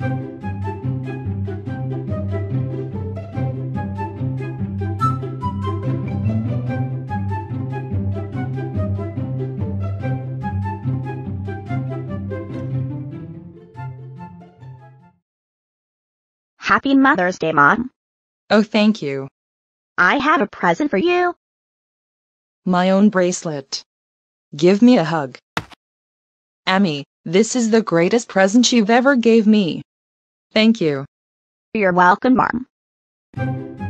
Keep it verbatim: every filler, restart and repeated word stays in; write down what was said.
Happy Mother's Day, Mom. Oh, thank you. I have a present for you. My own bracelet. Give me a hug. Amy, this is the greatest present you've ever gave me. Thank you. You're welcome, Mom.